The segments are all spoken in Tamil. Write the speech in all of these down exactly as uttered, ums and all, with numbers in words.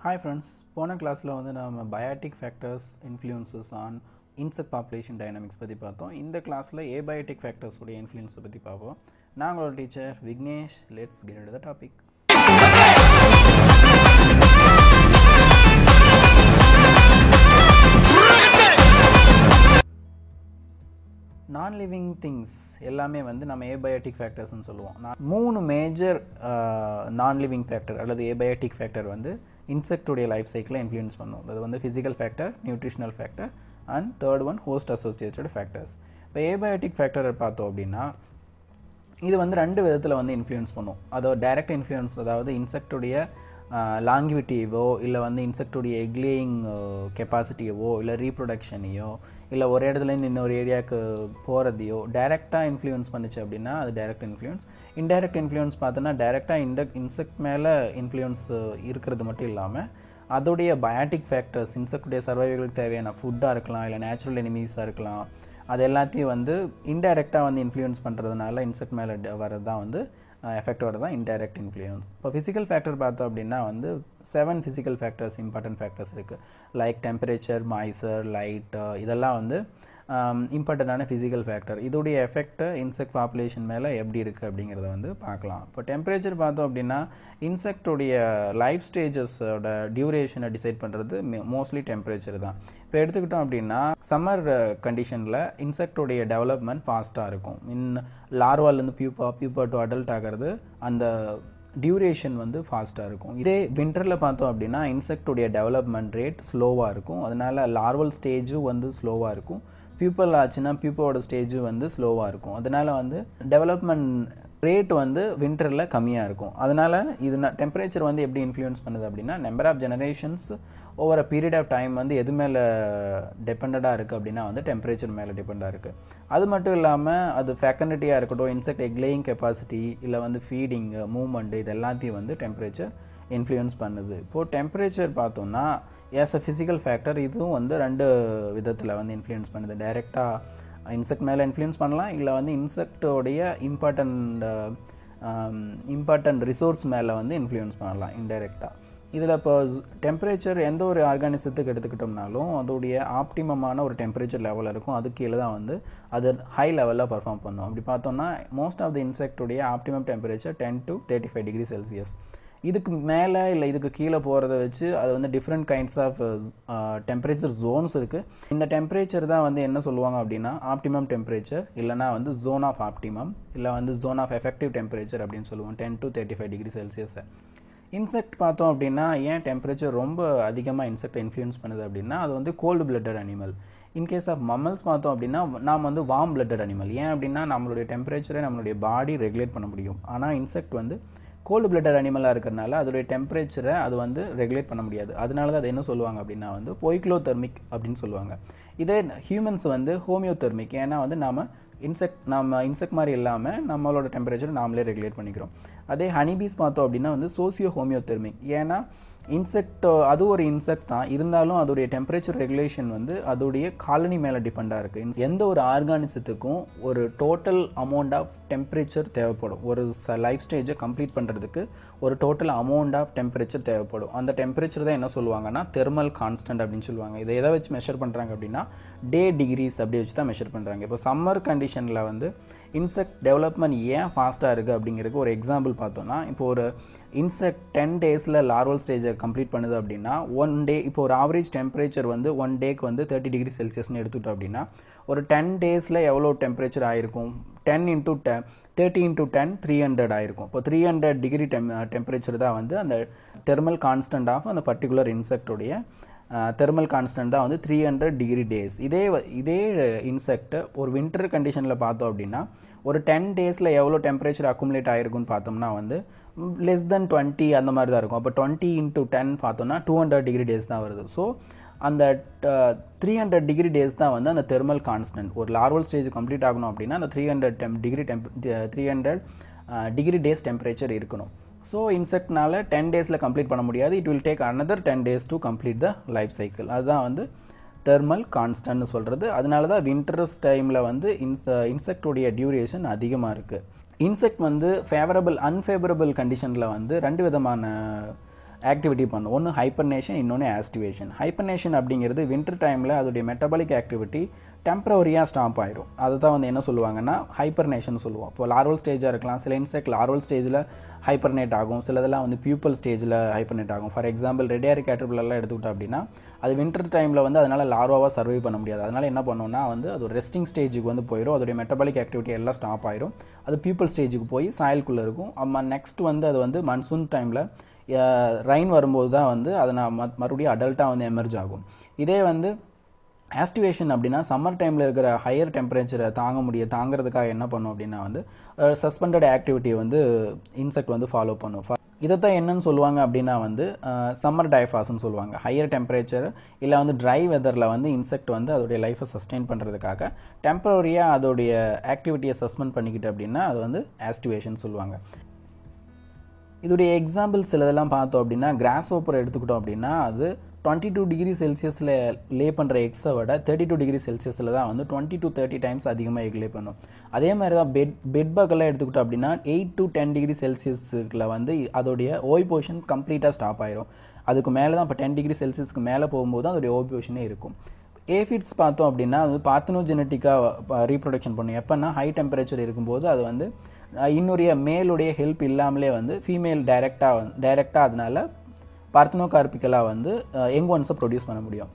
Hi friends, போன கிளாஸில் வந்து நம்ம biotic factors influences on insect population dynamics பற்றி பார்த்தோம். இந்த கிளாஸில் ஏபயோட்டிக் ஃபேக்டர்ஸோடைய இன்ஃப்ளூயன்ஸை பற்றி பார்ப்போம். நாங்களோட teacher Vignesh. Let's get into the topic. Non living things எல்லாமே வந்து நம்ம ஏபயோட்டிக் ஃபேக்டர்ஸ்னு சொல்லுவோம். மூணு மேஜர் நான் லிவிங் ஃபேக்டர் அல்லது ஏபயோட்டிக் ஃபேக்டர் வந்து இன்செக்டுடைய லைஃப் சைக்கிளை இன்ஃப்ளூயன்ஸ் பண்ணும். அது வந்து physical factor, nutritional factor and third one host associated factors. இப்போ ஏபயோட்டிக் ஃபேக்டரை பார்த்தோம் அப்படின்னா இது வந்து ரெண்டு விதத்தில் வந்து இன்ஃப்ளூயன்ஸ் பண்ணும். அதோட டைரக்ட் இன்ஃப்ளூயன்ஸ், அதாவது இன்செக்டுடைய லாங்குவிட்டியவோ இல்லை வந்து இன்செக்டுடைய எக்லேயிங் கெப்பாசிட்டியவோ இல்லை ரீப்ரொடக்ஷனையோ இல்லை ஒரு இடத்துலேருந்து இன்னொரு ஏரியாவுக்கு போகிறதையோ டைரெக்டாக இன்ஃப்ளூயன்ஸ் பண்ணிச்சு அப்படின்னா அது டைரக்ட் இன்ஃப்ளூயன்ஸ். இன்டைரக்ட் இன்ஃப்ளூயன்ஸ் பார்த்தோன்னா டைரெக்டாக இன்டெக் இன்செக்ட் மேலே இன்ஃப்ளூயன்ஸ் இருக்கிறது மட்டும் இல்லாமல் அதோடைய பயாட்டிக் ஃபேக்டர்ஸ், இன்செக்டுடைய சர்வைவலுக்கு தேவையான ஃபுட்டாக இருக்கலாம் இல்லை நேச்சுரல் எனிமீஸாக இருக்கலாம், அது எல்லாத்தையும் வந்து இன்டைரக்டாக வந்து இன்ஃப்ளூயன்ஸ் பண்ணுறதுனால இன்செக்ட் மேலே வர்றது தான் வந்து எஃபெக்ட் வரது தான் இன்டைரக்ட் இன்ஃப்ளூயன்ஸ். இப்போ ஃபிசிக்கல் ஃபேக்டர் பார்த்தோம் அப்படின்னா வந்து seven physical factors, important factors இருக்குது. லைக் டெம்பரேச்சர், மாய்ச்சர், லைட், இதெல்லாம் வந்து இம்பார்ட்டண்ட்டான ஃபிசிக்கல் ஃபேக்டர். இதோடைய எஃபெக்ட்டு இன்செக்ட் பாப்புலேஷன் மேலே எப்படி இருக்குது அப்படிங்கிறத வந்து பார்க்கலாம். இப்போ டெம்பரேச்சர் பார்த்தோம் அப்படின்னா இன்செக்டுடைய லைஃப் ஸ்டேஜஸோட டியூரேஷனை டிசைட் பண்ணுறது மோஸ்ட்லி டெம்பரேச்சர் தான். இப்போ எடுத்துக்கிட்டோம் அப்படின்னா சம்மர் கண்டிஷனில் இன்செக்டுடைய டெவலப்மெண்ட் ஃபாஸ்ட்டாக இருக்கும். இன் லார்வாலேருந்து பியூப்பா பியூப்பா டு அடல்ட் ஆகிறது அந்த டியூரேஷன் வந்து ஃபாஸ்ட்டாக இருக்கும். இதே வின்டரில் பார்த்தோம் அப்படின்னா இன்செக்டுடைய டெவலப்மெண்ட் ரேட் ஸ்லோவாக இருக்கும். அதனால் லார்வல் ஸ்டேஜும் வந்து ஸ்லோவாக இருக்கும். பியூப்பல் ஆச்சுன்னா பியூப்போட ஸ்டேஜும் வந்து ஸ்லோவாக இருக்கும். அதனால் வந்து டெவலப்மெண்ட் ரேட் வந்து வின்டரில் கம்மியாக இருக்கும். அதனால் இது டெம்பரேச்சர் வந்து எப்படி இன்ஃப்ளூயன்ஸ் பண்ணுது அப்படின்னா number of generations over a period of time வந்து எது மேலே டிபெண்டடாக இருக்குது அப்படின்னா வந்து டெம்பரேச்சர் மேலே டிபெண்டாக இருக்குது. அது மட்டும் இல்லாமல் அது ஃபேக்கனிட்டியாக இருக்கட்டும், இன்செக்ட் எக்லேயிங் கெப்பாசிட்டி இல்லை வந்து ஃபீடிங்கு, மூவ்மெண்ட்டு, இது எல்லாத்தையும் வந்து டெம்பரேச்சர் இன்ஃப்ளூயன்ஸ் பண்ணுது. இப்போது டெம்பரேச்சர் பார்த்தோம்னா ஏஸ் அ ஃபிசிக்கல் ஃபேக்டர் இதுவும் வந்து ரெண்டு விதத்தில் வந்து இன்ஃப்ளூயன்ஸ் பண்ணுது. டைரெக்டாக இன்செக்ட் மேலே இன்ஃப்ளூயன்ஸ் பண்ணலாம், இல்லை வந்து இன்செக்டோடைய இம்பார்ட்டண்ட் இம்பார்ட்டண்ட் ரிசோர்ஸ் மேலே வந்து இன்ஃப்ளூயன்ஸ் பண்ணலாம் இன்டைரக்டாக. இதில் இப்போ டெம்பரேச்சர் எந்த ஒரு ஆர்கானிசத்துக்கு எடுத்துக்கிட்டோம்னாலும் அதோடைய ஆப்டிமமான ஒரு டெம்பரேச்சர் லெவல் இருக்கும். அது கீழே தான் வந்து அது ஹை லெவலில் பர்ஃபார்ம் பண்ணும். அப்படி பார்த்தோம்னா மோஸ்ட் ஆஃப் த இன்செக்டுடைய optimum temperature ten to thirty five degree Celsius. இதுக்கு மேலே இல்லை இதுக்கு கீழே போகிறத வச்சு அது வந்து different kinds of temperature zones இருக்குது. இந்த டெம்பரேச்சர் தான் வந்து என்ன சொல்லுவாங்க அப்படின்னா ஆப்டிமம் டெம்பரேச்சர், இல்லைனா வந்து ஜோன் ஆஃப் ஆப்டிமம், இல்லை வந்து ஜோன் ஆஃப் எஃபெக்டிவ் டெம்பரேச்சர் அப்படின்னு சொல்லுவோம், ten to thirty five degree செல்சியஸை. இன்செக்ட் பார்த்தோம் அப்படின்னா ஏன் டெம்பரேச்சர் ரொம்ப அதிகமாக இன்செக்டை இன்ஃப்ளூயன்ஸ் பண்ணுது அப்படின்னா அது வந்து cold blooded animal. In case of mammals பார்த்தோம் அப்படின்னா நாம் வந்து வார்ம் பிளட்டட் அனிமல். ஏன் அப்படின்னா நம்மளுடைய டெம்பரேச்சரை நம்மளுடைய பாடி ரெகுலேட் பண்ண முடியும். ஆனால் இன்செக்ட் வந்து கோல்டு பிளட்டட் அனிமலாக இருக்கிறனால அதோடைய டெம்பரேச்சரை அது வந்து ரெகுலேட் பண்ண முடியாது. அதனால தான் அது என்ன சொல்லுவாங்க அப்படின்னா வந்து பொய்க்ளோதெர்மிக் அப்படின்னு சொல்லுவாங்க. இதே ஹியூமன்ஸ் வந்து ஹோமியோதெர்மிக். ஏன்னா வந்து நாம் இன்செக்ட் நம்ம இன்செக்ட் மாதிரி இல்லாமல் நம்மளோட டெம்பரேச்சர் நாமளே ரெகுலேட் பண்ணிக்கிறோம். அதே ஹனிபீஸ் பார்த்தோம் அப்படின்னா வந்து சோசியோ ஹோமியோதெர்மிக். ஏன்னா இன்செக்ட் அது ஒரு இன்செக்ட் தான், இருந்தாலும் அதோடைய டெம்பரேச்சர் ரெகுலேஷன் வந்து அதோடைய காலனி மேலே டிபெண்டாக இருக்குது. எந்த ஒரு ஆர்கானிசத்துக்கும் ஒரு டோட்டல் அமௌண்ட் ஆஃப் டெம்பரேச்சர் தேவைப்படும். ஒரு லைஃப் ஸ்டேஜை கம்ப்ளீட் பண்ணுறதுக்கு ஒரு டோட்டல் அமௌண்ட் ஆஃப் டெம்பரேச்சர் தேவைப்படும். அந்த டெம்பரேச்சர் தான் என்ன சொல்லுவாங்கன்னா தெர்மல் கான்ஸ்டன்ட் அப்படின்னு சொல்லுவாங்க. இதை எதை வச்சு மெஷர் பண்ணுறாங்க அப்படின்னா டே டிகிரிஸ் அப்படி வச்சு தான் மெஷர் பண்ணுறாங்க. இப்போ சம்மர் கண்டிஷனில் வந்து இன்செக்ட் டெவலப்மெண்ட் ஏன் ஃபாஸ்ட்டாக இருக்குது அப்படிங்கிறதுக்கு ஒரு எக்ஸாம்பிள் பார்த்தோன்னா இப்போ ஒரு இன்செக்ட் டென் டேஸில் லார்வல் ஸ்டேஜை கம்ப்ளீட் பண்ணுது அப்படின்னா ஒன் டே இப்போ ஒரு ஆவரேஜ் டெம்பரேச்சர் வந்து ஒன் டேக்கு வந்து தேர்ட்டி டிகிரி செல்சியஸ்னு எடுத்துக்கிட்டோம் அப்படின்னா ஒரு டென் டேஸில் எவ்வளோ டெம்பரேச்சர் ஆகிருக்கும், ten into ten thirty into ten three hundred ஆகிருக்கும். இப்போ three hundred degree tem temperature தான் வந்து அந்த தெர்மல் கான்ஸ்டன்ட் ஆஃப் அந்த பர்டிகுலர் இன்செக்டோடைய தெர்மல் கான்ஸ்டன்ட் தான் வந்து த்ரீ ஹண்ட்ரட் டிகிரி டேஸ். இதே இதே இன்செக்ட் ஒரு வின்டர் கண்டிஷனில் பார்த்தோம் அப்படின்னா ஒரு டென் டேஸில் எவ்வளோ டெம்பரேச்சர் அக்குமுலேட் ஆகிருக்குன்னு பார்த்தோம்னா வந்து லெஸ் தென் டுவெண்ட்டி அந்த மாதிரி தான் இருக்கும். அப்போ டுவெண்ட்டி இன்ட்டு டென் பார்த்தோம்னா டூ ஹண்ட்ரட் டிகிரி டேஸ் தான் வருது. ஸோ அந்த த்ரீ ஹண்ட்ரட் டிகிரி டேஸ் தான் வந்து அந்த தெர்மல் கான்ஸ்டன்ட். ஒரு லார்வல் ஸ்டேஜ் கம்ப்ளீட் ஆகணும் அப்படின்னா அந்த three hundred tem degree temp three hundred degree days temperature இருக்கணும். ஸோ இன்செக்ட்னால டென் டேஸில் கம்ப்ளீட் பண்ண முடியாது. It will take another ten days to complete the life cycle. அதுதான் வந்து தெர்மல் கான்ஸ்டன்ட்னு சொல்கிறது. அதனால தான் வின்டர்ஸ் டைமில் வந்து இன்ச இன்செக்டோடைய டியூரேஷன் அதிகமாக இருக்குது. இன்செக்ட் வந்து ஃபேவரபிள் அன்ஃபேவரபிள் கண்டிஷனில் வந்து ரெண்டு விதமான ஆக்டிவிட்டி பண்ணும். ஒன்று ஹைப்பர்னேஷன், இன்னொன்று ஆஸ்டிவேஷன். ஹைப்பர்னேஷன் அப்படிங்கிறது வின்டர் டைமில் அதோடைய மெட்டபாலிக் ஆக்டிவிட்டி டெம்பரவரியாக ஸ்டாப் ஆயிரும். அதை தான் வந்து என்ன சொல்லுவாங்கன்னா ஹைப்பர்னேஷன் சொல்லுவோம். இப்போ லார்வல் ஸ்டேஜாக இருக்கலாம், சில இன்செக்ட் லார்வல் ஸ்டேஜில் ஹைப்பர்னேட் ஆகும், சிலதெல்லாம் வந்து பியூப்பல் ஸ்டேஜில் ஹைப்பர்னேட் ஆகும். ஃபார் எக்ஸாம்பிள் ரெடியாரி கேட்டர்பில்லர்லாம் எடுத்துக்கிட்டோம் அப்படின்னா அது வின்டர் டைமில் வந்து அதனால் லார்வாவாக சர்வை பண்ண முடியாது. அதனால் என்ன பண்ணோம்னா வந்து அது ஒரு ரெஸ்டிங் ஸ்டேஜுக்கு வந்து போயிடும், அதோடைய மெட்டபாலிக் ஆக்டிவிட்டி எல்லாம் ஸ்டாப் ஆயிரும். அது பியூப்பல் ஸ்டேஜுக்கு போய் சாயலுக்குள்ளே இருக்கும். அம்மா நெக்ஸ்ட் வந்து அது வந்து மன்சூன் டைமில் ரெயின் வரும்போது தான் வந்து அதை நான் மறுபடியும் அடல்ட்டாக வந்து எமர்ஜ் ஆகும். இதே வந்து ஆஸ்டிவேஷன் அப்படின்னா சம்மர் டைமில் இருக்கிற ஹையர் டெம்பரேச்சரை தாங்க முடிய தாங்கிறதுக்காக என்ன பண்ணும் அப்படின்னா வந்து சஸ்பெண்டட் ஆக்டிவிட்டியை வந்து இன்செக்ட் வந்து ஃபாலோ பண்ணும். இதைத்தான் என்னன்னு சொல்லுவாங்க அப்படின்னா வந்து சம்மர் டயஃபாஸ்ன்னு சொல்லுவாங்க. ஹையர் டெம்பரேச்சர் இல்லை வந்து ட்ரை வெதரில் வந்து இன்செக்ட் வந்து அதோடைய லைஃப்பை சஸ்டெயின் பண்ணுறதுக்காக டெம்பரரியாக அதோடைய ஆக்டிவிட்டியை சஸ்பெண்ட் பண்ணிக்கிட்டு அப்படின்னா அது வந்து ஆஸ்டிவேஷன் சொல்லுவாங்க. இதோடைய எக்ஸாம்பிள் சிலதெல்லாம் பார்த்தோம் அப்படின்னா கிராஸ் ஓப்பர் எடுத்துக்கிட்டோம் அப்படின்னா அது டுவெண்ட்டி டூ டிகிரி செல்சியஸில் லே பண்ணுற எக்ஸை விட தேர்ட்டி டூ டிகிரி செல்சியஸில் தான் வந்து டுவெண்ட்டி டு தேர்ட்டி டைம்ஸ் அதிகமாக எக் லே பண்ணும். அதே மாதிரி தான் பெட் பெட் பக்கெல்லாம் எடுத்துக்கிட்டோம் அப்படின்னா எயிட் டு டென் டிகிரி செல்சியஸுக்குள்ள வந்து அதோடைய ஓய் போர்ஷன் கம்ப்ளீட்டாக ஸ்டாப் ஆயிரும். அதுக்கு மேலே தான் இப்போ டென் டிகிரி செல்சியஸ்க்கு மேலே போகும்போது அதோடைய ஓய் போர்ஷனே இருக்கும். ஏஃபிட்ஸ் பார்த்தோம் அப்படின்னா அது பார்த்தினோஜெனட்டிக்காக ரீப்ரொடக்ஷன் பண்ணும். எப்போன்னா ஹை டெம்பரேச்சர் இருக்கும்போது அது வந்து இன்னொரு மேலுடைய ஹெல்ப் இல்லாமலே வந்து ஃபீமேல் டைரெக்டாக வந்து டைரெக்டாக அதனால பார்த்தினோகார்பிக்கலாக வந்து யங் ஒன்ஸை ப்ரொடியூஸ் பண்ண முடியும்.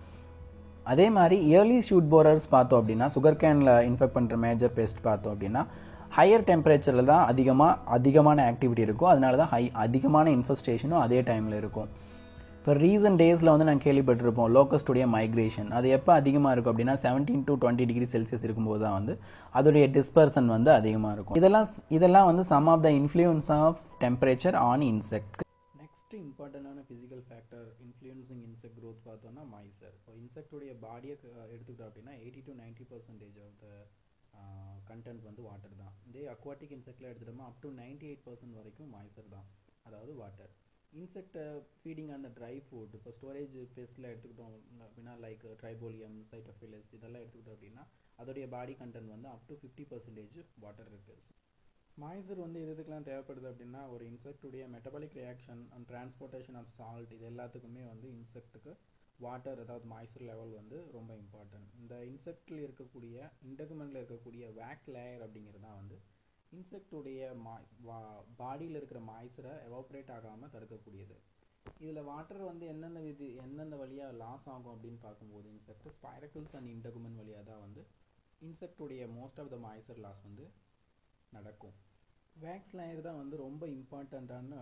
அதே மாதிரி இயர்லி ஷூட் போரர்ஸ் பார்த்தோம் அப்படின்னா சுகர் கேனில் இன்ஃபெக்ட் பண்ணுற மேஜர் பெஸ்ட் பார்த்தோம் அப்படின்னா ஹையர் டெம்பரேச்சரில் தான் அதிகமாக அதிகமான ஆக்டிவிட்டி இருக்கும். அதனால தான் ஹை அதிகமான இன்ஃபெஸ்டேஷனும் அதே டைமில் இருக்கும். இப்போ ரீசன்ட் டேஸில் வந்து நாங்கள் கேள்விப்பட்டிருப்போம் லோக்கஸ்டுடைய மைக்ரேஷன். அது எப்போ அதிகமாக இருக்கும் அப்படின்னா seventeen to twenty degree Celsius இருக்கும்போது தான் வந்து அதோடைய டிஸ்பர்சன் வந்து அதிகமாக இருக்கும். இதெல்லாம் இதெல்லாம் வந்து some of the influence of temperature on insect. Next இம்பார்ட்டண்டான physical factor influencing insect growth பார்த்தோம்னா மாய்ச்சர். இப்போ இன்செக்டுடைய பாடியை எடுத்துக்கிட்டோம் அப்படின்னா eighty to ninety percentage of the content வந்து வாட்டர் தான். இதே அக்வாட்டிக் இன்செக்டில் எடுத்துட்டோம்னா up to ninety eight percent வரைக்கும் மாய்ச்சர் தான், அதாவது வாட்டர். இன்செக்டை ஃபீடிங் ஆன் ட்ரை ஃபுட் இப்போ ஸ்டோரேஜ் ஃபேஸில் எடுத்துக்கிட்டோம் அப்படின்னா லைக் ட்ரைபோலியம், சைட்டோஃபிலஸ் இதெல்லாம் எடுத்துக்கிட்டோம் அப்படின்னா அதோடைய பாடி கண்டென்ட் வந்து up to fifty percentage water இருக்குது. மாய்ச்சர் வந்து எது எதுக்கெலாம் தேவைப்படுது அப்படின்னா ஒரு இன்செக்டுடைய metabolic reaction and transportation of salt இது எல்லாத்துக்குமே வந்து இன்செக்ட்டுக்கு வாட்டர் அதாவது மாய்ச்சர் லெவல் வந்து ரொம்ப இம்பார்ட்டன்ட். இந்த இன்செக்டில் இருக்கக்கூடிய இன்டெகுமெண்ட்டில் இருக்கக்கூடிய வேக்ஸ் லேயர் அப்படிங்கிறது தான் வந்து இன்செக்டுடைய மாய் பாடியில் இருக்கிற மாய்ச்சரை எவாப்ரேட் ஆகாமல் தடுக்கக்கூடியது. இதில் வாட்டர் வந்து எந்தெந்த விதி எந்தெந்த வழியாக லாஸ் ஆகும் அப்படின்னு பார்க்கும்போது இன்செக்ட் ஸ்பைரக்கிள்ஸ் அண்ட் இன்டெகுமெண்ட் வழியாக தான் வந்து இன்செக்டுடைய most of the moisture loss வந்து நடக்கும். வேக்ஸ் லேயர் தான் வந்து ரொம்ப இம்பார்ட்டண்ட்டான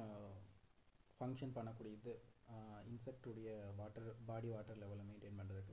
ஃபங்க்ஷன் பண்ணக்கூடியது இன்செக்டுடைய வாட்டர் பாடி வாட்டர் லெவலை மெயின்டைன் பண்ணுறதுக்கு.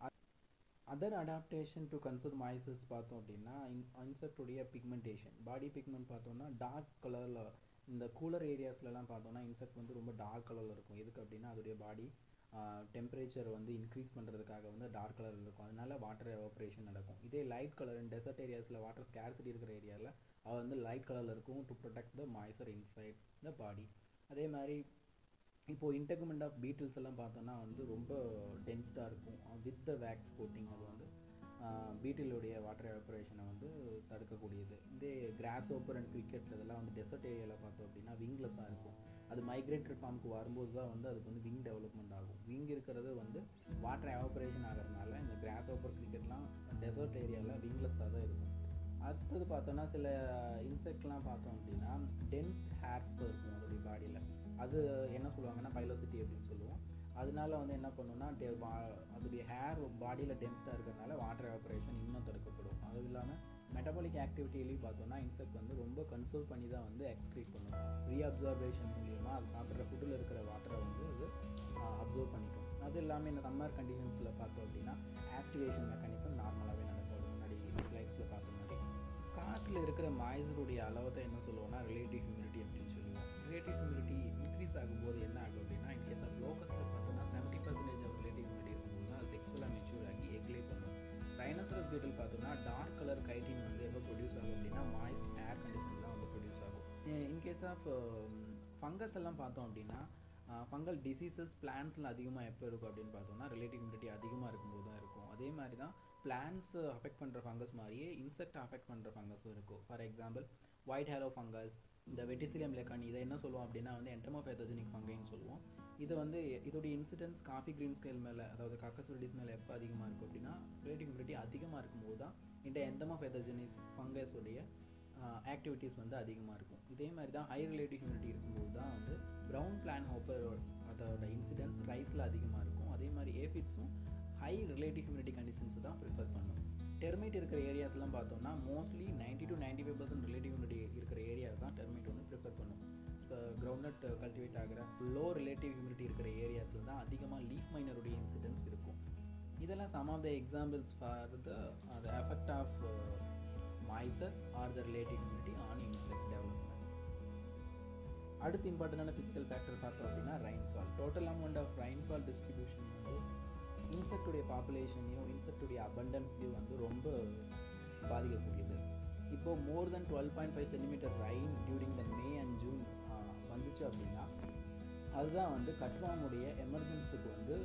Other adaptation to conserve moistures பார்த்தோம் அப்படின்னா இன்செக்டுடைய பிக்மெண்டேஷன் பாடி பிக்மெண்ட் பார்த்தோம்னா டார்க் கலரில் இந்த கூலர் ஏரியாஸ்லலாம் பார்த்தோம்னா இன்செக்ட் வந்து ரொம்ப டார்க் கலரில் இருக்கும். எதுக்கு அப்படின்னா அதோடைய பாடி டெம்பரேச்சர் வந்து இன்க்ரீஸ் பண்ணுறதுக்காக வந்து டார்க் கலரில் இருக்கும். அதனால வாட்டர் எவாப்ரேஷன் நடக்கும். இதே லைட் கலர் இன் டெசர்ட் ஏரியாஸில் வாட்டர் ஸ்கேர்சிட்டி இருக்கிற ஏரியாவில் அது வந்து லைட் கலரில் இருக்கும் to protect the moisture inside the body. அதே மாதிரி இப்போது இன்டெகுமெண்ட் ஆஃப் பீட்டில்ஸ் எல்லாம் பார்த்தோன்னா வந்து ரொம்ப டென்ஸ்டாக இருக்கும் வித் த வேக்ஸ் கோட்டிங். அது வந்து பீட்டிலுடைய வாட்டர் எவாப்ரேஷனை வந்து தடுக்கக்கூடியது. இதே கிராஸ் ஓப்பர் அண்ட் கிரிக்கெட் இதெல்லாம் வந்து டெசர்ட் ஏரியாவில் பார்த்தோம் அப்படின்னா விங்லெஸ்ஸாக இருக்கும். அது மைக்ரேட்டரி ஃபார்முக்கு வரும்போது தான் வந்து அதுக்கு வந்து விங் டெவலப்மெண்ட் ஆகும். விங் இருக்கிறது வந்து வாட்டர் எவாப்ரேஷன் ஆகிறதுனால இந்த கிராஸ் ஓப்பர் கிரிக்கெட்லாம் டெசர்ட் ஏரியாவில் விங்லெஸ்ஸாக தான் இருக்கும். அடுத்தது பார்த்தோன்னா சில இன்செக்ட்லாம் பார்த்தோம் அப்படின்னா டென்ஸ் ஹேர்ஸ் இருக்கும் அதோடைய பாடியில். அது என்ன சொல்லுவாங்கன்னா பைலோசிட்டி அப்படின்னு சொல்லுவோம். அதனால வந்து என்ன பண்ணுன்னா அதோடைய ஹேர் பாடியில் டென்ஸ்டாக இருக்கிறதுனால வாட்டர் எவாப்ரேஷன் இன்னும் தடுக்கப்படும். அதுவும் இல்லாமல் மெட்டபாலிக் ஆக்டிவிட்டிலையும் பார்த்தோன்னா இன்செக்ட் வந்து ரொம்ப கன்சர்வ் பண்ணி தான் வந்து எக்ஸ்க்ரீட் பண்ணும். ரீஅப்சர்வேஷன் மூலியமாக அது சாப்பிட்ற ஃபுட்டில் இருக்கிற வாட்டரை வந்து அது அப்சர்வ் பண்ணிக்கும். அது இல்லாமல் இந்த சம்மர் கண்டிஷன்ஸில் பார்த்தோம் அப்படின்னா ஆஸ்டிவேஷன் மெக்கானிசம் நார்மலாகவே நடக்கும். முன்னாடி ஸ்லைட்ஸில் பார்த்த மாதிரி காற்றில் இருக்கிற மாய்ச்சருடைய அளவை தான் என்ன சொல்லுவோம்னா ரிலேட்டிவ் ஹியூமிடிட்டி அப்படின்னு சொல்லுவோம். ரிலேட்டிவ் ஹியூமிடிட்டி இன்க்ரீஸ் ஆகும்போது என்ன ஆகும் அப்படின்னா இன்கேஸ் ஆஃப் லோக்கஸ்ட்டில் பார்த்தோன்னா seventy percentage of relative humidity இருக்கும்போது தான் அது செக்ஸுவலாக மெச்சூர் ஆகி எக்லே பண்ணும். ரைனோசரஸ் பீட்டில் பார்த்தோன்னா டார்க் கலர் கைட்டின் வந்து எப்போ ப்ரொடியூஸ் ஆகும் அப்படின்னா மாய்ஸ்ட் ஏர் கண்டிஷன் தான் வந்து ப்ரொடியூஸ் ஆகும். இன்கேஸ் ஆஃப் ஃபங்கஸ் எல்லாம் பார்த்தோம் அப்படின்னா ஃபங்கல் டிசீசஸ் பிளான்ஸில் அதிகமாக எப்போ இருக்கும் அப்படின்னு பார்த்தோம்னா ரிலேட்டிவ் ஹியூமிடிட்டி அதிகமாக இருக்கும்போது தான் இருக்கும். அதே மாதிரி தான் பிளான்ஸ் அஃபெக்ட் பண்ணுற ஃபங்கஸ் மாதிரியே இன்செக்ட் அஃபெக்ட் பண்ணுற ஃபங்கஸும் இருக்கும். For example white halo fungus, இந்த வெட்டிசிலியம் லெக்கானி இதை என்ன சொல்லுவோம் அப்படின்னா வந்து என்டமோபேத்தோஜெனிக் ஃபங்கைன்னு சொல்லுவோம். இது வந்து இதோடைய இன்சிடென்ஸ் காஃபி கிரீன் ஸ்கேல் மேலே, அதாவது காக்கஸ் மேலே எப்போ அதிகமாக இருக்கும் அப்படின்னா ரிலேட்டிவ் ஹியூமிடிட்டி அதிகமாக இருக்கும்போது தான் இந்த என்டமோபேத்தோஜெனிக் ஃபங்கஸோடைய ஆக்டிவிட்டீஸ் வந்து அதிகமாக இருக்கும். இதே மாதிரி தான் ஹை ரிலேட்டிவ் ஹியூமிடிட்டி இருக்கும்போது தான் வந்து ப்ரௌன் பிளான் ஹாப்பர் அதோட இன்சிடென்ஸ் ரைஸில் அதிகமாக இருக்கும். அதே மாதிரி ஏஃபிட்ஸும் ஹை ரிலேட்டிவ் ஹியூமிடிட்டி கண்டிஷன்ஸ் தான் ப்ரிஃபர் பண்ணும். டெர்மைட் இருக்கிற ஏரியாஸ்லாம் பார்த்தோம்னா mostly ninety to ninety five percent relative humidity இருக்கிற ஏரியாஸ் தான் டெர்மைட் வந்து ப்ரிஃபர் பண்ணும். இப்போ கிரவுண்ட்நட் கல்டிவேட் ஆகிற லோ ரிலேட்டிவ் ஹியூமிடிட்டி இருக்கிற ஏரியாஸில் தான் அதிகமாக லீஃப் மைனருடைய இன்சிடென்ஸ் இருக்கும். இதெல்லாம் some of the examples for the the effect of moisture or the relative humidity on insect development. அடுத்து இம்பார்ட்டண்டான ஃபிசிக்கல் ஃபேக்டர் பார்த்தோம் அப்படின்னா rainfall. Total amount of rainfall distribution வந்து இன்செக்டுடைய பாப்புலேஷனையும் இன்செக்டுடைய அபண்டன்ஸ்லையும் வந்து ரொம்ப பாதிக்கக்கூடியது. இப்போது more than twelve point five centimetre rain during the May and June வந்துச்சு அப்படின்னா அதுதான் வந்து கட்ஃபார்முடைய எமர்ஜென்சிக்கு வந்து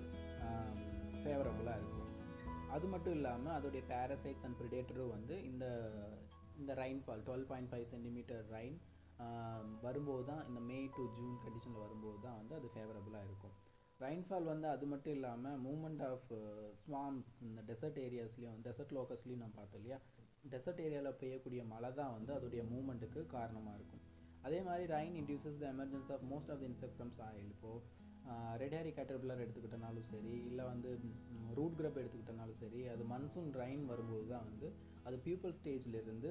ஃபேவரபுளாக இருக்கும். அது மட்டும் இல்லாமல் அதோடைய பேரசைட்ஸ் அண்ட் ப்ரிடேட்டரும் வந்து இந்த இந்த rainfall twelve point five centimetre rain வரும்போது தான், இந்த மே டு ஜூன் கண்டிஷனில் வரும்போது தான் வந்து அது ஃபேவரபுளாக இருக்கும். ரெயின்ஃபால் வந்து அது மட்டும் இல்லாமல் மூமெண்ட் ஆஃப் ஸ்வாம்ஸ் இந்த டெசர்ட் ஏரியாஸ்லேயும் டெசர்ட் லோக்கஸ்லேயும் நான் பார்த்தோம் இல்லையா, டெசர்ட் ஏரியாவில் பெய்யக்கூடிய மழை தான் வந்து அதோடைய மூமெண்ட்டுக்கு காரணமாக இருக்கும். அதே மாதிரி rain induces the emergence of most of the insect from soil. இப்போது ரெட் ஹேரி கேட்டர்பில்லர் எடுத்துக்கிட்டனாலும் சரி, இல்லை வந்து ரூட் கிரப் எடுத்துக்கிட்டனாலும் சரி, அது மன்சூன் ரைன் வரும்போது தான் வந்து அது பியூப்பல் ஸ்டேஜ்லேருந்து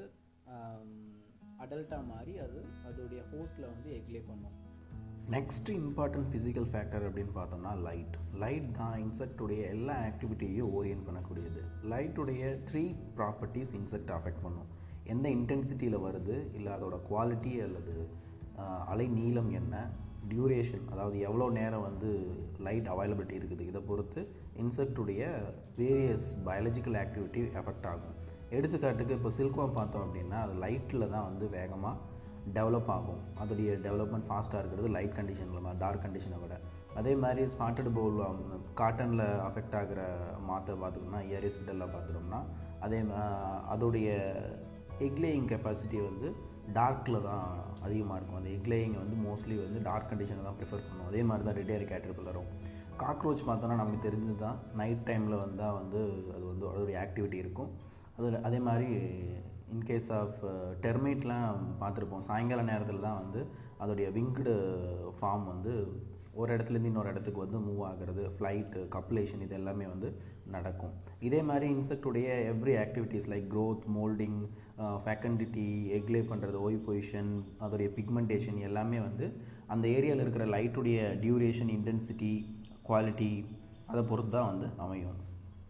அடல்ட்டாக மாறி அது அதோடைய ஹோஸ்ட்டில் வந்து எக்லே பண்ணும். நெக்ஸ்ட் இம்பார்ட்டன்ட் ஃபிசிக்கல் ஃபேக்டர் அப்படின்னு பார்த்தோம்னா லைட். லைட் தான் இன்செக்டுடைய எல்லா ஆக்டிவிட்டியையும் ஓரியன்ட் பண்ணக்கூடியது. லைட்டுடைய த்ரீ ப்ராப்பர்ட்டிஸ் இன்செக்ட் அஃபெக்ட் பண்ணும். எந்த இன்டென்சிட்டியில் வருது, இல்லை அதோட குவாலிட்டி அல்லது அலை நீளம் என்ன, டியூரேஷன் அதாவது எவ்வளோ நேரம் வந்து லைட் அவைலபிலிட்டி இருக்குது, இதை பொறுத்து இன்செக்டுடைய வேரியஸ் பயாலஜிக்கல் ஆக்டிவிட்டி எஃபெக்ட் ஆகும். எடுத்துக்காட்டுக்கு இப்போ சில்க்வாம் பார்த்தோம் அப்படின்னா அது லைட்டில் தான் வந்து வேகமாக டெவலப் ஆகும். அதோடைய டெவலப்மெண்ட் ஃபாஸ்ட்டாக இருக்கிறது லைட் கண்டிஷனில் தான், டார்க் கண்டிஷனை விட. அதே மாதிரி ஸ்பாட்டட் பவுல் காட்டனில் அஃபெக்ட் ஆகிற மாற்ற பார்த்துட்டோம்னா ஏரிஸ் விட்டெல்லாம் பார்த்துட்டோம்னா அதே அதோடைய எக்லேயிங் கெப்பாசிட்டி வந்து டார்க்கில் தான் அதிகமாக இருக்கும். அந்த எக்லேயிங்கை வந்து மோஸ்ட்லி வந்து டார்க் கண்டிஷனை தான் ப்ரிஃபர் பண்ணும். அதே மாதிரி தான் ரெட் ஹேர் கேட்டர்பில்லரும். காக்ரோச் பார்த்தோன்னா நமக்கு தெரிஞ்சது தான், நைட் டைமில் வந்தால் வந்து அது வந்து அதோடைய ஆக்டிவிட்டி இருக்கும். அது அதே மாதிரி இன்கேஸ் ஆஃப் டெர்மைட்லாம் பார்த்துருப்போம், சாயங்கால நேரத்தில் தான் வந்து அதோடைய விங்க்டு ஃபார்ம் வந்து ஒரு இடத்துலேருந்து இன்னொரு இடத்துக்கு வந்து மூவ் ஆகிறது, ஃப்ளைட்டு, கப்புலேஷன் இது எல்லாமே வந்து நடக்கும். இதே மாதிரி இன்செக்டுடைய every activities like growth, moulting, fecundity, egg lay பண்ணுறது, ஓய் பொசிஷன், அதோடைய பிக்மெண்டேஷன் எல்லாமே வந்து அந்த ஏரியாவில் இருக்கிற லைட்டுடைய டியூரேஷன், இன்டென்சிட்டி, குவாலிட்டி அதை பொறுத்து தான் வந்து அமையும்.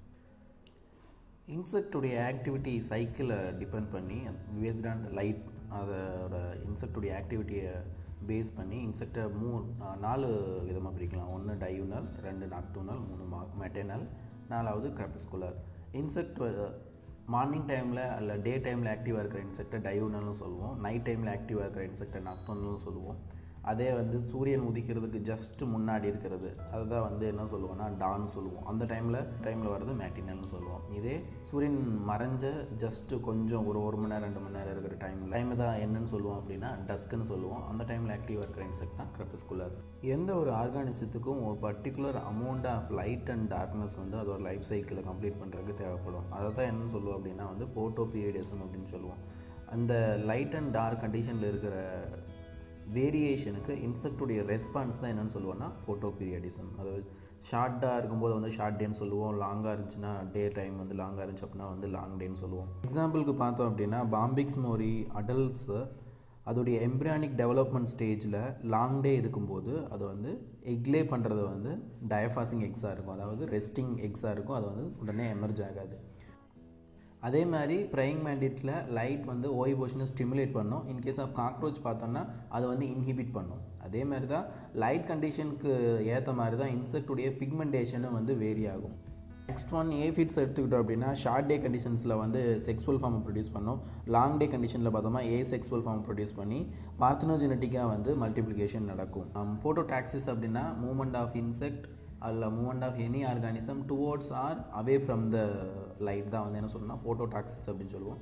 இன்செக்டுடைய ஆக்டிவிட்டி சைக்கிளை டிபெண்ட் பண்ணி பேஸ்ட் ஆன் த லைட், அதோட இன்செக்டுடைய ஆக்டிவிட்டியை பேஸ் பண்ணி இன்செக்டை மூ நாலு விதமாக பிரிக்கலாம். ஒன்று டையூனல், ரெண்டு நாக்டூனல், மூணு மா மெட்டர்னல், நாலாவது கிரெப்பஸ்குலர். இன்செக்ட் மார்னிங் டைமில் அல்ல டே டைமில் ஆக்டிவாக இருக்கிற இன்செக்டை டையூனல்னு சொல்லுவோம். நைட் டைமில் ஆக்டிவாக இருக்கிற இன்செக்டை நாக்டூனல்னு சொல்லுவோம். அதே வந்து சூரியன் உதிக்கிறதுக்கு ஜஸ்ட் முன்னாடி இருக்கிறது அதுதான் வந்து என்ன சொல்லுவோம்னா டான்னு சொல்லுவோம். அந்த டைமில் டைமில் வர்றது மேட்டினல்னு சொல்லுவோம். இதே சூரியன் மறைஞ்ச ஜஸ்ட்டு கொஞ்சம் ஒரு ஒரு மணி நேரம் ரெண்டு மணி நேரம் இருக்கிற டைம் டைம் தான் என்னன்னு சொல்லுவோம் அப்படின்னா டஸ்க்குன்னு சொல்லுவோம். அந்த டைமில் ஆக்டிவாக இருக்கிற இன்செக்ட் தான் கிரெப்பஸ்குலர். எந்த ஒரு ஆர்கானிசத்துக்கும் ஒரு particular amount of light and darkness வந்து அதோட லைஃப் சைக்கிளை கம்ப்ளீட் பண்ணுறதுக்கு தேவைப்படும். அதை தான் என்னன்னு சொல்லுவோம் அப்படின்னா வந்து போட்டோ பீரியடிசம் அப்படின்னு சொல்லுவோம். அந்த லைட் அண்ட் டார்க் கண்டிஷனில் இருக்கிற வேரியேஷனுக்கு இன்செக்டுடைய ரெஸ்பான்ஸ் தான் என்னென்னு சொல்லுவோம்னா ஃபோட்டோ பீரியடிசம். அதாவது ஷார்ட்டாக இருக்கும்போது வந்து ஷார்ட் டேன்னு சொல்லுவோம், லாங்காக இருந்துச்சுன்னா டே டைம் வந்து லாங்காக இருந்துச்சு அப்படின்னா வந்து லாங் டேன்னு சொல்லுவோம். எக்ஸாம்பிளுக்கு பார்த்தோம் அப்படின்னா பாம்பிக்ஸ் மோரி அடல்ட்ஸு அதோடைய எம்ப்ரியானிக் டெவலப்மெண்ட் ஸ்டேஜில் லாங் டே இருக்கும்போது அது வந்து எக்லே பண்ணுறது வந்து டயஃபாசிங் எக்ஸாக இருக்கும், அதாவது ரெஸ்டிங் எக்ஸாக இருக்கும். அது வந்து உடனே எமர்ஜ் ஆகாது. அதே மாதிரி ப்ரையிங் மேண்டிட்டில் லைட் வந்து ஓய் பொசிஷனை ஸ்டிமுலேட் பண்ணும். இன்கேஸ் ஆஃப் காக்ரோச் பார்த்தோன்னா அதை வந்து இன்ஹிபிட் பண்ணும். அதே மாதிரி தான் லைட் கண்டிஷனுக்கு ஏற்ற மாதிரி தான் இன்செக்டுடைய பிக்மெண்டேஷனும் வந்து வேரி ஆகும். நெக்ஸ்ட் ஒன் ஏஃபிட்ஸ் எடுத்துக்கிட்டோம் அப்படின்னா ஷார்ட் டே கண்டிஷன்ஸில் வந்து செக்ஸுவல் ஃபார்மை ப்ரொடியூஸ் பண்ணும். லாங் டே கண்டிஷனில் பார்த்தோம்னா ஏ செக்ஸுவல் ஃபார்ம் ப்ரொடியூஸ் பண்ணி பார்த்தினோஜெனட்டிக்காக வந்து மல்டிப்ளிகேஷன் நடக்கும். ஃபோட்டோடாக்சிஸ் அப்படின்னா மூவ்மெண்ட் ஆஃப் இன்செக்ட் அல்ல movement of any organism towards or away from the light தான் வந்து என்ன சொல்லணும்னா ஃபோட்டோடாக்சிஸ் அப்படின்னு சொல்லுவோம்.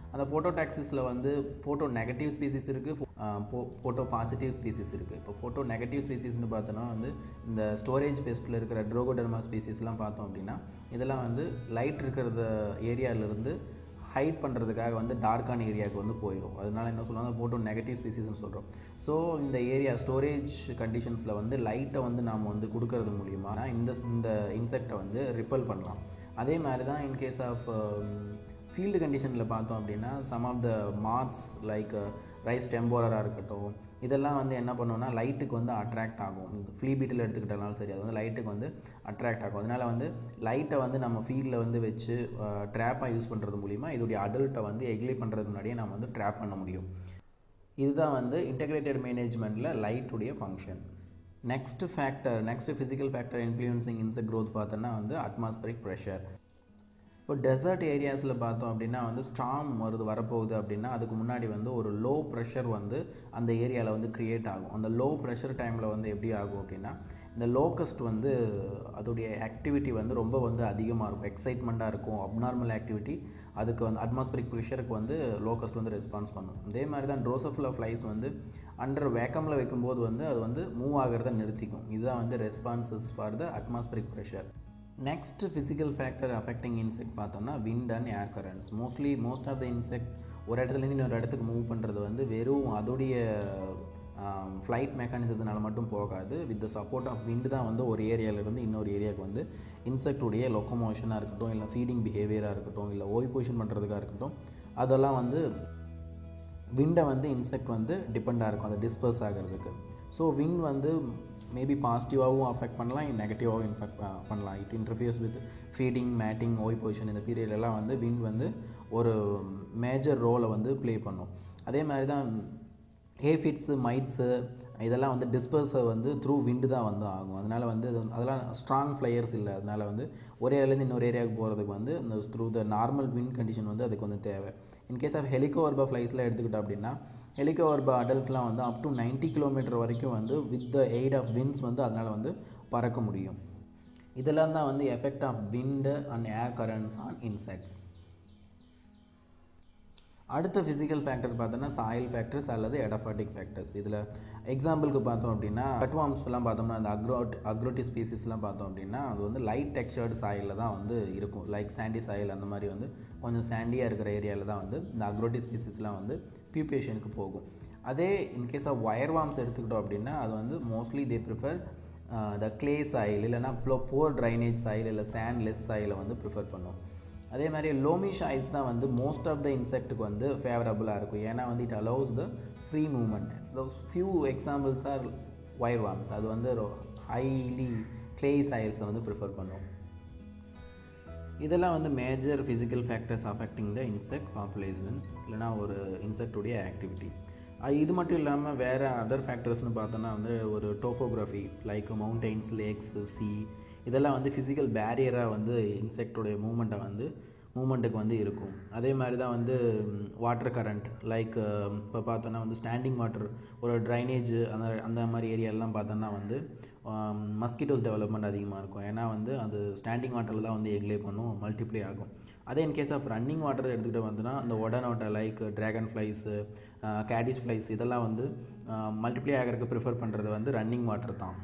அந்த போட்டோடாக்சிஸில் வந்து ஃபோட்டோ நெகட்டிவ் ஸ்பீசிஸ் இருக்குது, ஃபோட்டோ பாசிட்டிவ் ஸ்பீசிஸ் இருக்குது. இப்போ ஃபோட்டோ நெகட்டிவ் ஸ்பீசிஸ்னு பார்த்தோன்னா வந்து இந்த ஸ்டோரேஜ் பெஸ்ட்டில் இருக்கிற ட்ரோகோடர்மா ஸ்பீசிஸ்லாம் பார்த்தோம் அப்படின்னா இதெல்லாம் வந்து லைட் இருக்கிறத ஏரியாவிலேருந்து ஹைட் பண்ணுறதுக்காக வந்து டார்க்கான ஏரியாவுக்கு வந்து போயிடும். அதனால என்ன சொல்லுவாங்க, ஃபோட்டோ நெகட்டிவ் ஸ்பீசிஸ்னு சொல்கிறோம். ஸோ இந்த ஏரியா ஸ்டோரேஜ் கண்டிஷன்ஸில் வந்து லைட்டை வந்து நாம் வந்து கொடுக்கறது மூலிமா இந்த இந்த இன்செக்டை வந்து ரிப்பல் பண்ணலாம். அதே மாதிரி தான் இன்கேஸ் ஆஃப் ஃபீல்டு கண்டிஷனில் பார்த்தோம் அப்படின்னா some of the moths like rice டெம்போரராக இருக்கட்டும், இதெல்லாம் வந்து என்ன பண்ணுவோம்னா லைட்டுக்கு வந்து அட்ராக்ட் ஆகும். ஃப்ளீ பீட்டில் எடுத்துக்கிட்டாலும் சரி, அது வந்து லைட்டுக்கு வந்து அட்ராக்ட் ஆகும். அதனால் வந்து லைட்டை வந்து நம்ம ஃபீல்டில் வந்து வச்சு ட்ராப்பாக யூஸ் பண்ணுறது மூலிமா இதோடைய அடல்ட்டை வந்து எக்லி பண்ணுறதுக்கு முன்னாடியே நம்ம வந்து ட்ராப் பண்ண முடியும். இதுதான் வந்து இன்டெகிரேட்டட் மேனேஜ்மெண்ட்டில் லைட்டுடைய function. Next factor next physical factor influencing insect growth பார்த்தோன்னா வந்து அட்மாஸ்பரிக் ப்ரெஷர். இப்போ டெசர்ட் ஏரியாஸில் பார்த்தோம் அப்படின்னா வந்து ஸ்டார்ம் வருது வரப்போகுது அப்படின்னா அதுக்கு முன்னாடி வந்து ஒரு லோ ப்ரெஷர் வந்து அந்த ஏரியாவில் வந்து க்ரியேட் ஆகும். அந்த லோ ப்ரெஷர் டைமில் வந்து எப்படி ஆகும் அப்படின்னா இந்த லோக்கஸ்ட் வந்து அதோடைய ஆக்டிவிட்டி வந்து ரொம்ப வந்து அதிகமாக இருக்கும், எக்ஸைட்மெண்ட்டாக இருக்கும், அப்நார்மல் ஆக்டிவிட்டி. அதுக்கு வந்து அட்மாஸ்பரிக் ப்ரெஷருக்கு வந்து லோக்கஸ்ட் வந்து ரெஸ்பான்ஸ் பண்ணும். அதே மாதிரி தான் ட்ரோசோஃபிலா ஃப்ளைஸ் வந்து அண்டர் வேக்கமில் வைக்கும்போது வந்து அது வந்து மூவ் ஆகிறத நிறுத்திக்கும். இதுதான் வந்து responses for the atmospheric pressure. Next physical factor affecting insect பார்த்தோம்னா wind and air currents. Mostly most of the insect ஒரு இடத்துலேருந்து இன்னொரு இடத்துக்கு மூவ் பண்ணுறது வந்து வெறும் அதோடைய ஃப்ளைட் மெக்கானிசத்தினால மட்டும் போகாது. With the support of wind தான் வந்து ஒரு ஏரியாவிலேருந்து இன்னொரு ஏரியாவுக்கு வந்து இன்செக்டுடைய லொக்கோமோஷனாக இருக்கட்டும், இல்லை ஃபீடிங் பிஹேவியராக இருக்கட்டும், இல்லை ஓய் பொசிஷன் பண்ணுறதுக்காக இருக்கட்டும், அதெல்லாம் வந்து விண்டை வந்து இன்செக்ட் வந்து டிபெண்டாக இருக்கும் அதை டிஸ்பர்ஸ் ஆகிறதுக்கு. ஸோ விண்ட் வந்து மேபி பாசிட்டிவாகவும் அஃபெக்ட் பண்ணலாம், நெகட்டிவாகவும் இன்ஃபெக்ட் பண்ணலாம். It interferes with feeding, mating, oviposition. இந்த பீரியட்லாம் வந்து விண்ட் வந்து ஒரு மேஜர் ரோலை வந்து ப்ளே பண்ணும். அதே மாதிரி தான் ஏஃபிட்ஸு, மைட்ஸு இதெல்லாம் வந்து டிஸ்பர்ஸை வந்து த்ரூ விண்டு தான் வந்து ஆகும். அதனால் வந்து அது அதெல்லாம் ஸ்ட்ராங் ஃப்ளையர்ஸ் இல்லை. அதனால் வந்து ஒரு ஏரியாலேருந்து இன்னொரு ஏரியாவுக்கு போகிறதுக்கு வந்து இந்த through the normal wind condition வந்து அதுக்கு வந்து தேவை. இன்கேஸ் ஆஃப் ஹெலிகோவர்பா ஃப்ளைஸ்லாம் எடுத்துக்கிட்டோம் அப்படின்னா ஹெலிகோவர்பா அடல்ட்லாம் வந்து அப் டு நைன்ட்டி கிலோமீட்டர் வரைக்கும் வந்து with the aid of winds வந்து அதனால் வந்து பறக்க முடியும். இதெல்லாம் தான் வந்து effect of wind and air currents on insects. அடுத்த ஃபிசிக்கல் ஃபேக்டர் பார்த்தோன்னா சாயில் ஃபேக்டர்ஸ் அல்லது எடஃபாட்டிக் ஃபேக்டர்ஸ். இதில் எக்ஸாம்பிளுக்கு பார்த்தோம் அப்படின்னா கட்வார்ம்ஸ்லாம் பார்த்தோம்னா அந்த அக்ரோட் அக்ரோட்டி ஸ்பீசிஸ்லாம் பார்த்தோம் அப்படின்னா அது வந்து லைட் டெக்ஸ்சர்டு சாயிலில் தான் வந்து இருக்கும். லைக் சாண்டி சாயில் அந்த மாதிரி வந்து கொஞ்சம் சாண்டியாக இருக்கிற ஏரியாவில் தான் வந்து இந்த அக்ரோட்டி ஸ்பீசிஸ்லாம் வந்து பியூபேஷனுக்கு போகும். அதே இன்கேஸ் ஆஃப் வயர்வார்ம்ஸ் எடுத்துக்கிட்டோம் அப்படின்னா அது வந்து mostly they prefer the clay soil, இல்லைனா போர் ட்ரைனேஜ் சாயில், இல்லை சாண்ட்லெஸ் சாயிலை வந்து ப்ரிஃபர் பண்ணும். அதே மாதிரி லோமி ஷாய்ஸ் தான் வந்து மோஸ்ட் ஆஃப் த இன்செக்ட்டுக்கு வந்து ஃபேவரபுளாக இருக்கும். ஏன்னா வந்து it allows the free movement. Those few examples are wire worms. அது வந்து ஹைலி கிளே சாயில்ஸை வந்து ப்ரிஃபர் பண்ணும். இதெல்லாம் வந்து major physical factors affecting the insect population, இல்லைனா ஒரு இன்செக்டுடைய ஆக்டிவிட்டி. இது மட்டும் இல்லாமல் வேறு அதர் ஃபேக்டர்ஸ்னு பார்த்தோன்னா வந்து ஒரு topography like mountains, lakes, sea, இதெல்லாம் வந்து ஃபிசிக்கல் பேரியராக வந்து இன்செக்டோடைய மூமெண்ட்டை வந்து மூமெண்ட்டுக்கு வந்து இருக்கும். அதே மாதிரி தான் வந்து வாட்டர் கரண்ட் லைக் இப்போ பார்த்தோன்னா வந்து ஸ்டாண்டிங் வாட்டர் ஒரு ட்ரைனேஜ் அந்த அந்த மாதிரி ஏரியாலாம் பார்த்தோன்னா வந்து மஸ்கிட்டோஸ் டெவலப்மெண்ட் அதிகமாக இருக்கும். ஏன்னா வந்து அது ஸ்டாண்டிங் வாட்டரில் தான் வந்து எக்லே பண்ணும், மல்டிப்ளை ஆகும். அதே இன்கேஸ் ஆஃப் ரன்னிங் வாட்டர் எடுத்துக்கிட்டு வந்தோன்னா அந்த ஒடனோட்டை like dragon flies, caddis flies இதெல்லாம் வந்து மல்டிப்ளை ஆகிறதுக்கு ப்ரிஃபர் பண்ணுறது வந்து ரன்னிங் வாட்டர் தான்.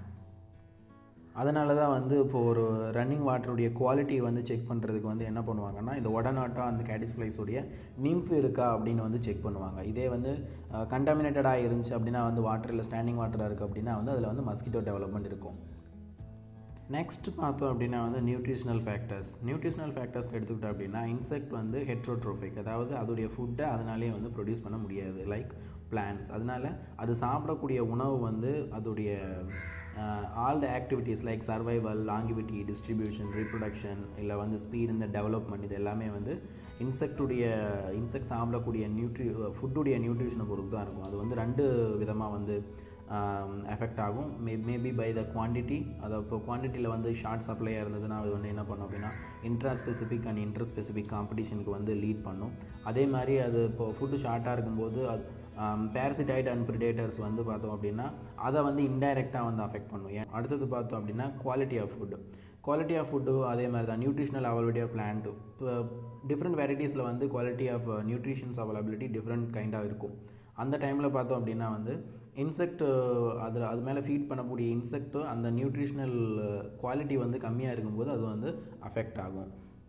அதனால தான் வந்து இப்போது ஒரு ரன்னிங் வாட்டருடைய குவாலிட்டி வந்து செக் பண்ணுறதுக்கு வந்து என்ன பண்ணுவாங்கன்னா இந்த ஒடனாட்டா அந்த கேடிஸ் ஃப்ளைஸுடைய நிம்ஃப் இருக்கா அப்படின்னு வந்து செக் பண்ணுவாங்க. இதே வந்து கண்டாமினேட்டடாக இருந்துச்சு அப்படின்னா வந்து வாட்டரில் ஸ்டாண்டிங் வாட்டராக இருக்குது அப்படின்னா வந்து அதில் வந்து மஸ்கிட்டோ டெவலப்மெண்ட் இருக்கும். நெக்ஸ்ட் பார்த்தோம் அப்படின்னா வந்து நியூட்ரிஷனல் ஃபேக்டர்ஸ். நியூட்ரிஷனல் ஃபேக்டர்ஸ் எடுத்துக்கிட்டோம் அப்படின்னா இன்செக்ட் வந்து ஹெட்ரோட்ரோஃபிக், அதாவது அதோடைய ஃபுட்டை அதனாலே வந்து ப்ரொடியூஸ் பண்ண முடியாது லைக் பிளான்ட்ஸ். அதனால் அது சாப்பிடக்கூடிய உணவு வந்து அதோடைய all the activities like survival, longevity, distribution, reproduction, இல்லை வந்து ஸ்பீட் இந்த டெவலப்மெண்ட், இது எல்லாமே வந்து இன்செக்டுடைய இன்செக்ட் சாப்பிடக்கூடிய நியூட்ரி ஃபுட்டுடைய நியூட்ரிஷனை பொறுத்து தான் இருக்கும். அது வந்து ரெண்டு விதமாக வந்து எஃபெக்ட் ஆகும். May maybe by the quantity. அதை இப்போ குவான்டிட்டியில் வந்து ஷார்ட் சப்ளையாக இருந்ததுன்னா அது வந்து என்ன பண்ணும் அப்படின்னா intraspecific and interspecific காம்படிஷனுக்கு வந்து லீட் பண்ணும். அதே மாதிரி அது இப்போ ஃபுட்டு ஷார்ட்டாக இருக்கும்போது அது பேரசிடைட் அண்ட் ப்ரிடேட்டர்ஸ் வந்து பார்த்தோம் அப்படின்னா அதை வந்து இன்டைரக்டாக வந்து அஃபெக்ட் பண்ணும். ஏன் அடுத்தது பார்த்தோம் அப்படின்னா quality of food. Quality of food அதே மாதிரி தான், நியூட்ரிஷனல் அவைலபிலிட்டி ஆஃப் பிளான்ட்டு. இப்போ டிஃப்ரெண்ட் வெரைட்டிஸில் வந்து quality of nutritions availability different கைண்டாக இருக்கும். அந்த டைமில் பார்த்தோம் அப்படின்னா வந்து இன்செக்ட் அதில் அது மேலே ஃபீட் பண்ணக்கூடிய இன்செக்ட்டு அந்த நியூட்ரிஷனல் குவாலிட்டி வந்து கம்மியாக இருக்கும்போது அது வந்து அஃபெக்ட் ஆகும்.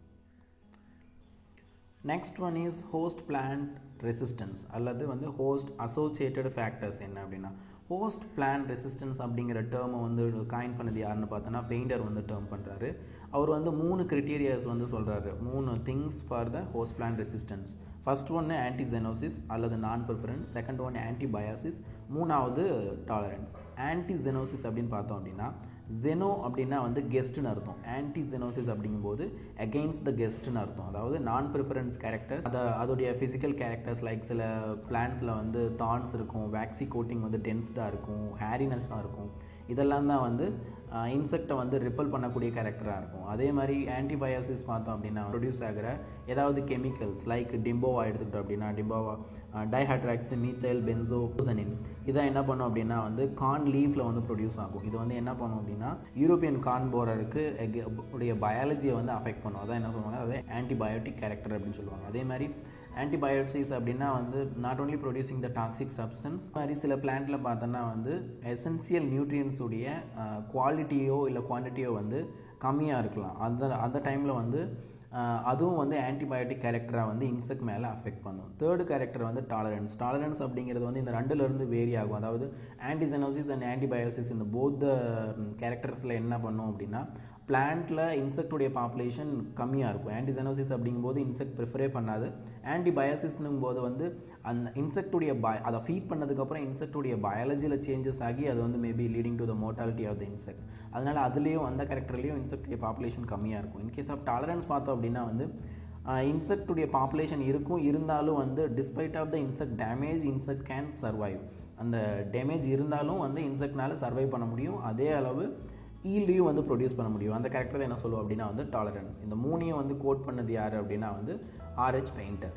Next one is host plant resistance அல்லது வந்து ஹோஸ்ட் அசோசியேட்டட் ஃபேக்டர்ஸ். என்ன அப்படின்னா ஹோஸ்ட் பிளான்ட் ரெசிஸ்டன்ஸ் அப்படிங்கிற டேர்மை வந்து காயின் பண்ணது யாருன்னு பார்த்தோன்னா பெயிண்டர் வந்து டேர்ம் பண்ணுறாரு. அவர் வந்து மூணு கிரிட்டீரியாஸ் வந்து சொல்கிறாரு, மூணு things for the host plant resistance. First ஒன்று ஆன்டிஜெனோசிஸ் அல்லது நான் ப்ரிஃபரன்ஸ், செகண்ட் ஒன்று ஆன்டிபயாசிஸ், மூணாவது டாலரன்ஸ். ஆன்டிஜெனோசிஸ் அப்படின்னு பார்த்தோம் அப்படின்னா ஜெனோ அப்படின்னா வந்து கெஸ்ட்டுன்னு அர்த்தம், ஆன்டிஜெனோசிஸ் அப்படிங்கும்போது அகெயின்ஸ்ட் த கெஸ்ட்டுன்னு அர்த்தம். அதாவது நான் ப்ரிஃபரன்ஸ் கேரக்டர்ஸ், அதை அதோடைய ஃபிசிக்கல் கேரக்டர்ஸ் லைக் சில பிளான்ஸில் வந்து தான்ஸ் இருக்கும், வேக்சி கோட்டிங் வந்து டென்ஸ்டாக இருக்கும், ஹேரினஸ்ஸாக இருக்கும், இதெல்லாம் தான் வந்து இன்செக்டை வந்து ரிப்பல் பண்ணக்கூடிய கேரக்டராக இருக்கும். அதே மாதிரி ஆன்டிபயாசிஸ் பார்த்தோம் அப்படின்னா ப்ரொடியூஸ் ஆகிற ஏதாவது கெமிக்கல்ஸ் லைக் டிம்போவா எடுத்துக்கிட்டோம் அப்படின்னா டிம்போவா டைஹைட்ராக்ஸ் மீத்தைல் பென்சோசனின் இதை என்ன பண்ணும் அப்படின்னா வந்து கார்ன் லீஃபில் வந்து ப்ரொடியூஸ் ஆகும். இது வந்து என்ன பண்ணும் அப்படின்னா யூரோப்பியன் கார்ன் போரருக்கு உடைய பயாலஜியை வந்து அஃபெக்ட் பண்ணும். அதான் என்ன சொல்லுவாங்க, அதே ஆன்டிபயோட்டிக் கேரக்டர் அப்படின்னு சொல்லுவாங்க. அதே மாதிரி ஆன்டிபயோட்டிக்ஸ் அப்படின்னா வந்து not only producing the toxic substance, மாதிரி சில பிளான்ட்டில் பார்த்தோன்னா வந்து எசென்சியல் நியூட்ரியன்ஸுடைய குவாலிட்டியோ இல்லை குவான்டிட்டியோ வந்து கம்மியாக இருக்கலாம். அந்த அந்த டைமில் வந்து அதுவும் வந்து ஆன்டிபயோட்டிக் கேரக்டராக வந்து இன்செக்ட் மேலே அஃபெக்ட் பண்ணும். தேர்டு கேரக்டர் வந்து டாலரன்ஸ். டாலரன்ஸ் அப்படிங்கிறது வந்து இந்த ரெண்டுலேருந்து வேரி ஆகும். அதாவது ஆன்டிஜெனோசிஸ் அண்ட் ஆன்டிபயோசிஸ் இந்த போத் கேரக்டர்ஸில் என்ன பண்ணும் அப்படின்னா பிளான்ட்டில் இன்செக்டுடைய பாப்புலேஷன் கம்மியாக இருக்கும். ஆன்டிஜெனோசிஸ் அப்படிங்கும்போது இன்செக்ட் ப்ரிஃபரே பண்ணாது. ஆன்டிபயோசிஸ்னும் போது வந்து அந்த இன்செக்டுடைய பய அதை ஃபீட் பண்ணதுக்கப்புறம் இன்செக்டுடைய பயாலஜியில் சேஞ்சஸ் ஆகி அது வந்து maybe leading to the mortality of the insect. அதனால் அதுலேயும் அந்த கேரக்டர்லேயும் இன்செக்டுடைய பாப்புலேஷன் கம்மியாக இருக்கும். இன்கேஸ் ஆஃப் டாலரன்ஸ் பார்த்தோம் அப்படின்னா வந்து இன்செக்டுடைய பாப்புலேஷன் இருக்கும், இருந்தாலும் வந்து despite of the insect damage insect can survive. அந்த டேமேஜ் இருந்தாலும் வந்து இன்செக்ட்னால சர்வை பண்ண முடியும், அதே அளவு ஈல்டையும் வந்து ப்ரொடியூஸ் பண்ண முடியும். அந்த கேரக்டர் என்ன சொல்லுவோம் அப்படின்னா வந்து டாலரன்ஸ். இந்த மூணையும் வந்து கோட் பண்ணது யார் அப்படின்னா வந்து R H Painter.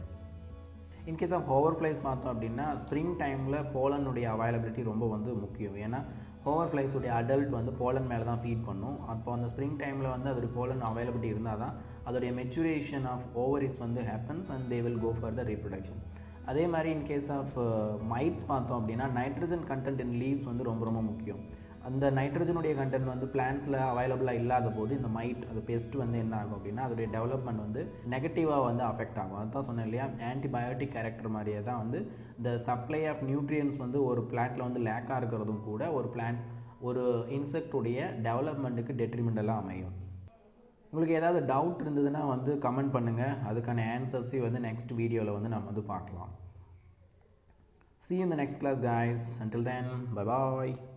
In case of hover flies பார்த்தோம் அப்படின்னா ஸ்ப்ரிங் டைமில் போலனுடைய அவைலபிலிட்டி ரொம்ப வந்து முக்கியம். ஏன்னா ஹோவர் ஃப்ளைஸுடைய அடல்ட் வந்து போலன் மேலே தான் ஃபீட் பண்ணும். அப்போ அந்த ஸ்ப்ரிங் டைமில் வந்து அதோடைய போலன் அவைலபிலிட்டி இருந்தால் தான் அதோடைய மெச்சுரேஷன் ஆஃப் ஓவரிஸ் வந்து happens and they will go for the reproduction. அதே மாதிரி இன்கேஸ் ஆஃப் மைட்ஸ் பார்த்தோம் அப்படின்னா நைட்ரஜன் கண்டென்ட் இன் லீவ்ஸ் வந்து ரொம்ப ரொம்ப முக்கியம். அந்த நைட்ரஜனுடைய கண்டென்ட் வந்து பிளான்ஸில் அவைலபிளாக இல்லாத போது இந்த மைட் அது பெஸ்ட் வந்து என்ன ஆகும் அப்படின்னா அதோடைய டெவலப்மெண்ட் வந்து நெகட்டிவாக வந்து அஃபெக்ட் ஆகும். அதுதான் சொன்னேன் இல்லையா, ஆன்டிபயோட்டிக் கேரக்டர் மாதிரியே தான் வந்து இந்த சப்ளை ஆஃப் நியூட்ரியன்ஸ் வந்து ஒரு பிளான்ட்டில் வந்து லேக்காக இருக்கிறதும் கூட ஒரு பிளான்ட் ஒரு இன்செக்டுடைய டெவலப்மெண்ட்டுக்கு டெட்ரிமெண்டலாக அமையும். உங்களுக்கு ஏதாவது டவுட் இருந்ததுன்னா வந்து கமெண்ட் பண்ணுங்கள், அதுக்கான ஆன்சர்ஸையும் வந்து நெக்ஸ்ட் வீடியோவில் வந்து நம்ம வந்து பார்க்கலாம். See you in the next class guys. Until then, bye bye.